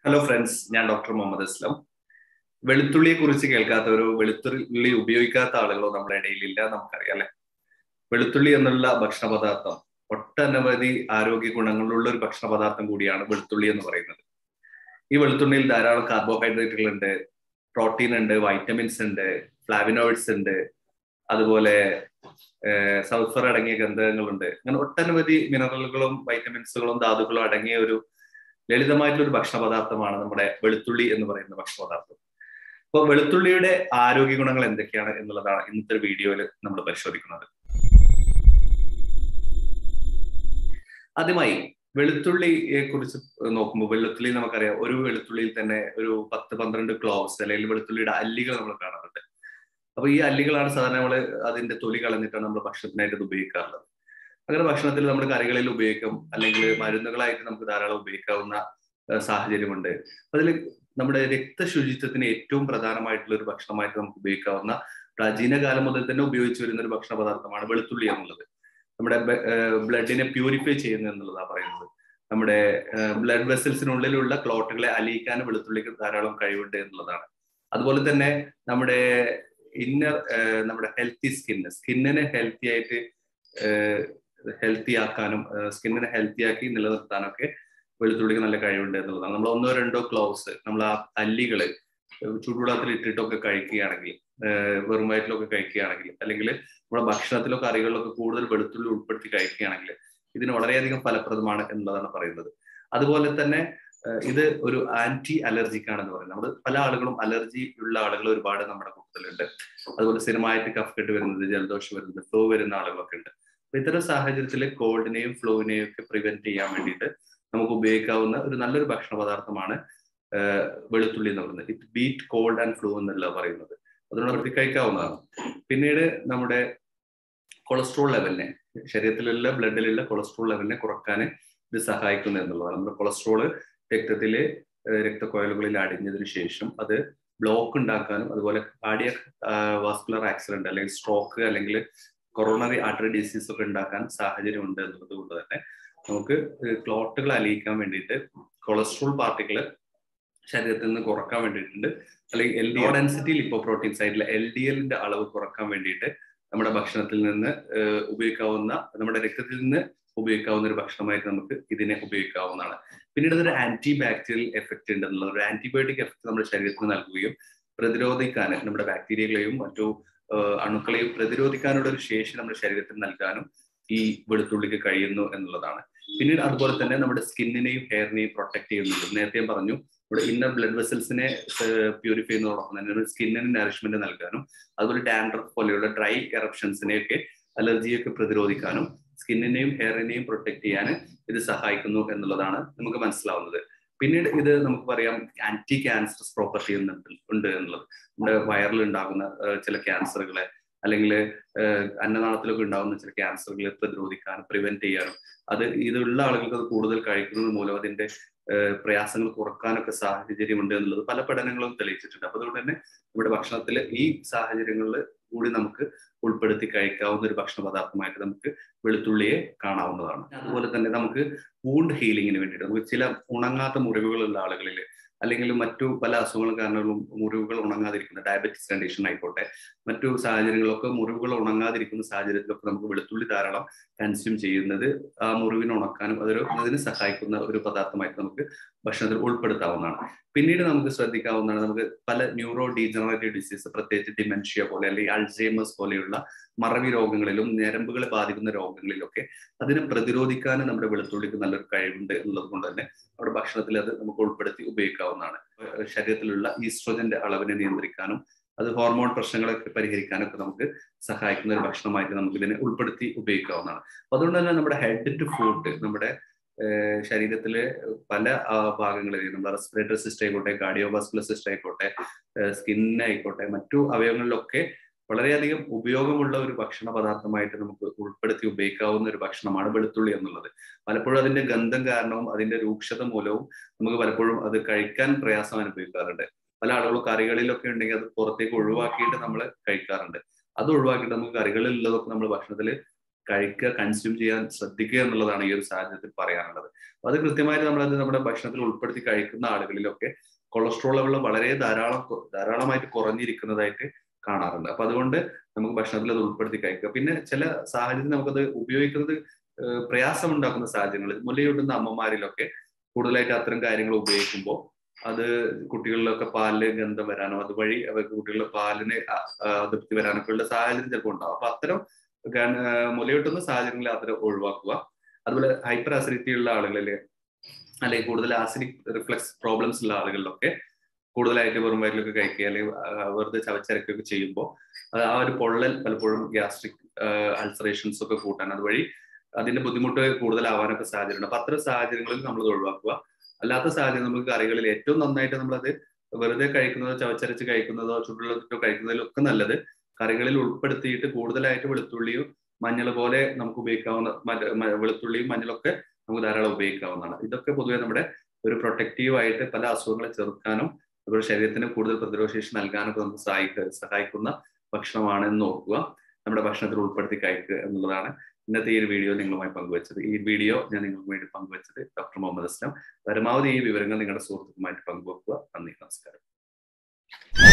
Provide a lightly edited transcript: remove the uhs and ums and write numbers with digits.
Hello friends, ഞാൻ Dr.Muhammed Aslam. വെളുത്തുള്ളിയെ കുറിച്ച് കേൾക്കാത്തവരോ വെളുത്തുള്ളി ഉപയോഗിക്കാത്ത ആളുകളോ നമ്മുടെ ഇടയിൽ ഇല്ല നമുക്കറിയാം അല്ലെ. വെളുത്തുള്ളി എന്നുള്ള ഭക്ഷണ പദാർത്ഥം ഒട്ടനവധി ആരോഗ്യ ഗുണങ്ങളുള്ള ഒരു ഭക്ഷണ പദാർത്ഥം കൂടിയാണ് വെളുത്തുള്ളി എന്ന് പറയുന്നത്. ഈ വെളുത്തുള്ളിയിൽ ധാരാളം കാർബോഹൈഡ്രേറ്റുകൾ ഉണ്ട്, പ്രോട്ടീൻ ഉണ്ട്, വൈറ്റമിൻസ് ഉണ്ട്, ഫ്ലാവിനോയിഡ്സ് ഉണ്ട്, അതുപോലെ സൾഫർ അടങ്ങിയ ഗന്ധകങ്ങളുണ്ട്. അങ്ങനെ ഒട്ടനവധി മിനറലുകളും വൈറ്റമിൻസുകളും ധാതുക്കളും അടങ്ങിയ ഒരു ലളിതമായിട്ടുള്ള ഒരു ഭക്ഷണ പദാർത്ഥമാണ് നമ്മുടെ വെളുത്തുള്ളി എന്ന് പറയുന്ന ഭക്ഷണ പദാർത്ഥം. അപ്പോൾ വെളുത്തുള്ളിയുടെ ആരോഗ്യ ഗുണങ്ങൾ എന്തൊക്കെയാണ് എന്നുള്ളതാണ് ഇന്നത്തെ വീഡിയോയിൽ നമ്മൾ പരിശോധിക്കുന്നത്. ആദ്യമായി വെളുത്തുള്ളിയെ കുറിച്ച് നോക്കുമ്പോൾ വെളുത്തുള്ളി നമുക്കറിയാം, ഒരു വെളുത്തുള്ളിയിൽ തന്നെ ഒരു 10-12 ക്ലോവ്സ് അല്ലെങ്കിൽ വെളുത്തുള്ളിയുടെ അല്ലികൾ നമ്മൾ കാണാറുണ്ട്. അപ്പൊ ഈ അല്ലികളാണ് സാധാരണ നമ്മൾ അതിന്റെ തൊലി കളഞ്ഞിട്ടാണ് നമ്മൾ ഭക്ഷണത്തിനായിട്ട് ഇത് ഉപയോഗിക്കാറുള്ളത്. അങ്ങനെ ഭക്ഷണത്തിൽ നമ്മുടെ കറികളിൽ ഉപയോഗിക്കും, അല്ലെങ്കിൽ മരുന്നുകളായിട്ട് നമുക്ക് ധാരാളം ഉപയോഗിക്കാവുന്ന സാഹചര്യമുണ്ട്. അതിൽ നമ്മുടെ രക്തശുചിത്വത്തിന് ഏറ്റവും പ്രധാനമായിട്ടുള്ള ഒരു ഭക്ഷണമായിട്ട് നമുക്ക് ഉപയോഗിക്കാവുന്ന, പ്രാചീന കാലം മുതൽ തന്നെ ഉപയോഗിച്ചു വരുന്ന ഒരു ഭക്ഷണ പദാർത്ഥമാണ് വെളുത്തുള്ളി എന്നുള്ളത്. നമ്മുടെ ബ്ലഡിനെ പ്യൂരിഫൈ ചെയ്യുന്നു എന്നുള്ളതാണ് പറയുന്നത്. നമ്മുടെ ബ്ലഡ് വെസൽസിനുള്ളിലുള്ള ക്ലോട്ടുകളെ അലിയിക്കാൻ വെളുത്തുള്ളിക്ക് ധാരാളം കഴിവുണ്ട് എന്നുള്ളതാണ്. അതുപോലെ തന്നെ നമ്മുടെ നമ്മുടെ ഹെൽത്തി സ്കിന്നിനെ ഹെൽത്തി ആക്കാനും സ്കിന്നിനെ ഹെൽത്തി ആക്കി നിലനിർത്താനൊക്കെ വെളുത്തുള്ളിക്ക് നല്ല കഴിവുണ്ട് എന്നുള്ളതാണ്. നമ്മൾ 1-2 ക്ലോവ്സ് നമ്മൾ ആ അല്ലികള് ചൂടുവെള്ളത്തിൽ ഇട്ടിട്ടൊക്കെ കഴിക്കുകയാണെങ്കിൽ, വെറും വയറ്റിലൊക്കെ കഴിക്കുകയാണെങ്കിൽ, അല്ലെങ്കിൽ നമ്മുടെ ഭക്ഷണത്തിലോ കറികളിലൊക്കെ കൂടുതൽ വെളുത്തുള്ളി ഉൾപ്പെടുത്തി കഴിക്കുകയാണെങ്കിൽ ഇതിന് വളരെയധികം ഫലപ്രദമാണ് എന്നുള്ളതാണ് പറയുന്നത്. അതുപോലെ തന്നെ ഇത് ഒരു ആന്റി അലർജിക് ആണെന്ന് പറയുന്നത്. നമ്മൾ പല ആളുകളും അലർജി ഉള്ള ആളുകൾ ഒരുപാട് നമ്മുടെ കൂട്ടത്തിലുണ്ട്. അതുപോലെ സ്ഥിരമായിട്ട് കഫ്കെട്ട് വരുന്നത്, ജലദോഷം വരുന്നത്, ഫ്ലൂ വരുന്ന ആളുകളൊക്കെ ഉണ്ട്. അപ്പൊ ഇത്തരം സാഹചര്യത്തിൽ കോൾഡിനെയും ഫ്ലൂവിനെയും ഒക്കെ പ്രിവെന്റ് ചെയ്യാൻ വേണ്ടിയിട്ട് നമുക്ക് ഉപയോഗിക്കാവുന്ന ഒരു നല്ലൊരു ഭക്ഷണ പദാർത്ഥമാണ് വെളുത്തുള്ളി എന്ന് പറയുന്നത്. It beat cold and flu എന്നല്ല പറയുന്നത്, അതുകൊണ്ട് നമുക്ക് കഴിക്കാവുന്നതാണ്. പിന്നീട് നമ്മുടെ കൊളസ്ട്രോൾ ലെവലിനെ, ശരീരത്തിലുള്ള ബ്ലഡിലുള്ള കൊളസ്ട്രോൾ ലെവലിനെ കുറക്കാൻ ഇത് സഹായിക്കുന്നു എന്നുള്ളതാണ്. നമ്മുടെ കൊളസ്ട്രോള് രക്തത്തിലെ രക്തക്കൊഴലുകളിൽ അടിഞ്ഞതിനു ശേഷം അത് ബ്ലോക്ക് ഉണ്ടാക്കാനും, അതുപോലെ കാർഡിയക് വാസ്കുലർ ആക്സിഡന്റ് അല്ലെങ്കിൽ സ്ട്രോക്ക് അല്ലെങ്കിൽ കൊറോണറി ആർട്ടറി ഡിസീസ് ഒക്കെ ഉണ്ടാക്കാൻ സാഹചര്യം ഉണ്ട് എന്നുള്ളത് കൊണ്ട് തന്നെ നമുക്ക് ക്ലോട്ടുകൾ അലിയിക്കാൻ വേണ്ടിയിട്ട് കൊളസ്ട്രോൾ പാർട്ടിക്കിൾ ശരീരത്തിൽ നിന്ന് കുറക്കാൻ വേണ്ടിയിട്ടുണ്ട്. അല്ലെങ്കിൽ ലോ ഡെൻസിറ്റി ലിപ്പോപ്രോട്ടീൻസ് ആയിട്ടുള്ള LDL-ന്റെ അളവ് കുറക്കാൻ വേണ്ടിയിട്ട് നമ്മുടെ ഭക്ഷണത്തിൽ നിന്ന് ഉപയോഗിക്കാവുന്ന, നമ്മുടെ രക്തത്തിൽ നിന്ന് ഉപയോഗിക്കാവുന്ന ഒരു ഭക്ഷണമായിട്ട് നമുക്ക് ഇതിനെ ഉപയോഗിക്കാവുന്നതാണ്. പിന്നീട് ഇതൊരു ആന്റി ബാക്ടീരിയൽ എഫക്റ്റ് ഉണ്ട് എന്നുള്ളത്. ഒരു ആന്റിബയോട്ടിക് എഫക്ട് നമ്മുടെ ശരീരത്തിന് നൽകുകയും പ്രതിരോധിക്കാൻ, നമ്മുടെ ബാക്ടീരിയകളെയും മറ്റു അണുക്കളെയും പ്രതിരോധിക്കാനുള്ള ഒരു ശേഷി നമ്മുടെ ശരീരത്തിന് നൽകാനും ഈ വെളുത്തുള്ളിക്ക് കഴിയുന്നു എന്നുള്ളതാണ്. പിന്നീട് അതുപോലെ തന്നെ നമ്മുടെ സ്കിന്നിനെയും ഹെയറിനെയും പ്രൊട്ടക്ട് ചെയ്യുന്നുണ്ട്. നേരത്തെ ഞാൻ പറഞ്ഞു, നമ്മുടെ ഇന്നർ ബ്ലഡ് വെസൽസിനെ പ്യൂരിഫൈ ചെയ്യുന്നതോടൊപ്പം തന്നെ സ്കിന്നിന് നറിഷ്മെന്റ് നൽകാനും, അതുപോലെ ഡാൻഡ്രഫ് പോലെയുള്ള ഡ്രൈ എറപ്ഷൻസിനെയൊക്കെ, അലർജിയൊക്കെ പ്രതിരോധിക്കാനും സ്കിന്നിനെയും ഹെയറിനെയും പ്രൊട്ടക്ട് ചെയ്യാൻ ഇത് സഹായിക്കുന്നു എന്നുള്ളതാണ് നമുക്ക് മനസ്സിലാവുന്നത്. പിന്നീട് ഇത് നമുക്ക് പറയാം ആന്റി ക്യാൻസറസ് പ്രോപ്പർട്ടി ഉണ്ട് എന്നുള്ളത്. നമ്മുടെ വയറിൽ ഉണ്ടാകുന്ന ചില ക്യാൻസറുകളെ, അല്ലെങ്കിൽ അന്നനാളത്തിലൊക്കെ ഉണ്ടാകുന്ന ചില ക്യാൻസറുകളെ പ്രതിരോധിക്കാനും പ്രിവെന്റ് ചെയ്യാനും, ഇതുള്ള ആളുകൾക്ക് അത് കൂടുതൽ കഴിക്കുന്നത് മൂലം അതിന്റെ പ്രയാസങ്ങൾ കുറക്കാനൊക്കെ സാഹചര്യമുണ്ട് എന്നുള്ളത് പല പഠനങ്ങളും തെളിയിച്ചിട്ടുണ്ട്. അപ്പൊ അതുകൊണ്ട് തന്നെ നമ്മുടെ ഭക്ഷണത്തിൽ ഈ സാഹചര്യങ്ങളിൽ കൂടി നമുക്ക് ഉൾപ്പെടുത്തി കഴിക്കാവുന്ന ഒരു ഭക്ഷണ പദാർത്ഥമായിട്ട് നമുക്ക് വെളുത്തുള്ളിയെ കാണാവുന്നതാണ്. അതുപോലെ തന്നെ നമുക്ക് വൂണ്ട് ഹീലിങ്ങിന് വേണ്ടിയിട്ട്, നമുക്ക് ചില ഉണങ്ങാത്ത മുറിവുകളുള്ള ആളുകളിൽ, അല്ലെങ്കിൽ മറ്റു പല അസുഖങ്ങളും കാരണങ്ങളും മുറിവുകൾ ഉണങ്ങാതിരിക്കുന്ന ഡയബറ്റിസ് കണ്ടീഷൻ ആയിക്കോട്ടെ, മറ്റു സാഹചര്യങ്ങളൊക്കെ മുറിവുകൾ ഉണങ്ങാതിരിക്കുന്ന സാഹചര്യത്തിലൊക്കെ നമുക്ക് വെളുത്തുള്ളി ധാരാളം കൺസ്യൂം ചെയ്യുന്നത് ആ മുറിവിനെ ഉണക്കാനും അതിന് സഹായിക്കുന്ന ഒരു പദാർത്ഥമായിട്ട് നമുക്ക് ഭക്ഷണത്തിൽ ഉൾപ്പെടുത്താവുന്നതാണ്. പിന്നീട് നമുക്ക് ശ്രദ്ധിക്കാവുന്നതാണ്, നമുക്ക് പല ന്യൂറോ ഡീജനറേറ്റീവ് ഡിസീസ്, പ്രത്യേകിച്ച് ഡിമെൻഷ്യ പോലെ അല്ലെങ്കിൽ അൾസൈമേഴ്സ് പോലെയുള്ള മറവി രോഗങ്ങളിലും ഞരമ്പുകളെ ബാധിക്കുന്ന രോഗങ്ങളിലൊക്കെ അതിനെ പ്രതിരോധിക്കാനും നമ്മുടെ വെളുത്തുള്ളിക്ക് നല്ലൊരു കഴിവുണ്ട് എന്നുള്ളത് കൊണ്ട് തന്നെ നമ്മുടെ ഭക്ഷണത്തിൽ അത് നമുക്ക് ഉൾപ്പെടുത്തി ഉപയോഗിക്കാവുന്നതാണ്. ശരീരത്തിലുള്ള ഈസ്ട്രോജന്റെ അളവിനെ നിയന്ത്രിക്കാനും അത് ഹോർമോൺ പ്രശ്നങ്ങളൊക്കെ പരിഹരിക്കാനൊക്കെ നമുക്ക് സഹായിക്കുന്ന ഒരു ഭക്ഷണമായിട്ട് നമുക്ക് ഇതിനെ ഉൾപ്പെടുത്തി ഉപയോഗിക്കാവുന്നതാണ്. അപ്പൊ അതുകൊണ്ട് തന്നെ നമ്മുടെ ഹെഡ് ടു ഫുട്ട്, നമ്മുടെ ശരീരത്തിലെ പല ഭാഗങ്ങളിൽ, നമ്മുടെ റെസ്പിറേറ്ററി സിസ്റ്റം ആയിക്കോട്ടെ, കാർഡിയോവാസ്കുലർ സിസ്റ്റം ആയിക്കോട്ടെ, സ്കിന്നായിക്കോട്ടെ, മറ്റു അവയവങ്ങളിലൊക്കെ വളരെയധികം ഉപയോഗമുള്ള ഒരു ഭക്ഷണ പദാർത്ഥമായിട്ട് നമുക്ക് ഉൾപ്പെടുത്തി ഉപയോഗിക്കാവുന്ന ഒരു ഭക്ഷണമാണ് വെളുത്തുള്ളി എന്നുള്ളത്. പലപ്പോഴും അതിന്റെ ഗന്ധം കാരണവും അതിന്റെ രൂക്ഷത മൂലവും നമുക്ക് പലപ്പോഴും അത് കഴിക്കാൻ പ്രയാസം അനുഭവിക്കാറുണ്ട്. പല ആളുകളും കറികളിലൊക്കെ ഉണ്ടെങ്കിൽ അത് പുറത്തേക്ക് ഒഴിവാക്കിയിട്ട് നമ്മൾ കഴിക്കാറുണ്ട്. അത് ഒഴിവാക്കിയിട്ട് നമുക്ക് കറികളിലുള്ളതൊക്കെ നമ്മൾ ഭക്ഷണത്തിൽ കഴിക്കുക, കൺസ്യൂം ചെയ്യാൻ ശ്രദ്ധിക്കുക എന്നുള്ളതാണ് ഈ ഒരു സാഹചര്യത്തിൽ പറയാനുള്ളത്. അപ്പൊ അത് കൃത്യമായിട്ട് നമ്മളത് നമ്മുടെ ഭക്ഷണത്തിൽ ഉൾപ്പെടുത്തി കഴിക്കുന്ന ആളുകളിലൊക്കെ കൊളസ്ട്രോൾ ലെവൽ വളരെ ധാരാളമായിട്ട് കുറഞ്ഞിരിക്കുന്നതായിട്ട് കാണാറുണ്ട്. അപ്പൊ അതുകൊണ്ട് നമുക്ക് ഭക്ഷണത്തിൽ അത് ഉൾപ്പെടുത്തി കഴിക്കുക. പിന്നെ ചില സാഹചര്യത്തിൽ നമുക്കത് ഉപയോഗിക്കുന്നത് പ്രയാസമുണ്ടാക്കുന്ന സാഹചര്യങ്ങളിൽ മുലയൂട്ടുന്ന അമ്മമാരിലൊക്കെ കൂടുതലായിട്ട് അത്തരം കാര്യങ്ങൾ ഉപയോഗിക്കുമ്പോൾ അത് കുട്ടികളിലൊക്കെ പാലിന് ഗന്ധം വരാനോ അതുവഴി അവർക്ക് കുട്ടികളുടെ പാലിന് അതൃപ്തി വരാനൊക്കെ ഉള്ള സാഹചര്യം ചിലപ്പോൾ ഉണ്ടാവും. അപ്പൊ അത്തരം മുലയൂട്ടുന്ന സാഹചര്യങ്ങളിൽ അത്തരം ഒഴിവാക്കുക. അതുപോലെ ഹൈപ്പർ അസിഡിറ്റി ഉള്ള ആളുകളിൽ അല്ലെങ്കിൽ കൂടുതൽ ആസിഡിക് റിഫ്ലക്സ് പ്രോബ്ലംസ് ഉള്ള ആളുകളിലൊക്കെ കൂടുതലായിട്ട് വെറും വയറ്റിലൊക്കെ കഴിക്കുക അല്ലെങ്കിൽ വെറുതെ ചവച്ചരക്കുകയൊക്കെ ചെയ്യുമ്പോൾ ആ ഒരു പൊള്ളൽ പലപ്പോഴും ഗ്യാസ്ട്രിക് അൾസറേഷൻസ് ഒക്കെ കൂട്ടാൻ അതുവഴി അതിന്റെ ബുദ്ധിമുട്ട് കൂടുതലാവാനൊക്കെ സാധ്യതയുണ്ട്. അപ്പൊ അത്തരം സാഹചര്യങ്ങളിൽ നമ്മൾ ഒഴിവാക്കുക. അല്ലാത്ത സാഹചര്യം നമുക്ക് കറികളിൽ ഏറ്റവും നന്നായിട്ട് നമ്മളത് വെറുതെ കഴിക്കുന്നതോ ചവച്ചരച്ച് കഴിക്കുന്നതോ ചുടുവെള്ളത്തിലോ കഴിക്കുന്നതിലൊക്കെ നല്ലത് കറികളിൽ ഉൾപ്പെടുത്തിയിട്ട് കൂടുതലായിട്ട് വെളുത്തുള്ളിയും മഞ്ഞൾ പോലെ നമുക്ക് ഉപയോഗിക്കാവുന്ന വെളുത്തുള്ളിയും മഞ്ഞളൊക്കെ നമുക്ക് ധാരാളം ഉപയോഗിക്കാവുന്നതാണ്. ഇതൊക്കെ പൊതുവെ നമ്മുടെ ഒരു പ്രൊട്ടക്റ്റീവ് ആയിട്ട് പല അസുഖങ്ങളെ ചെറുക്കാനും അതുപോലെ ശരീരത്തിന് കൂടുതൽ പ്രതിരോധശേഷി നൽകാനൊക്കെ നമുക്ക് സഹായിക്കുന്ന ഭക്ഷണമാണ് എന്ന് നോക്കുക. നമ്മുടെ ഭക്ഷണത്തിൽ ഉൾപ്പെടുത്തി കഴിക്കുക എന്നുള്ളതാണ് ഇന്നത്തെ ഈ ഒരു വീഡിയോ നിങ്ങളുമായി പങ്കുവച്ചത്. ഈ വീഡിയോ ഞാൻ നിങ്ങൾക്ക് വേണ്ടി പങ്കുവച്ചത് ഡോക്ടർ മുഹമ്മദ് അസ്ലം. പരമാവധി ഈ വിവരങ്ങൾ നിങ്ങളുടെ സുഹൃത്തുക്കളുമായിട്ട് പങ്കുവെക്കുക. നന്ദി, നമസ്കാരം.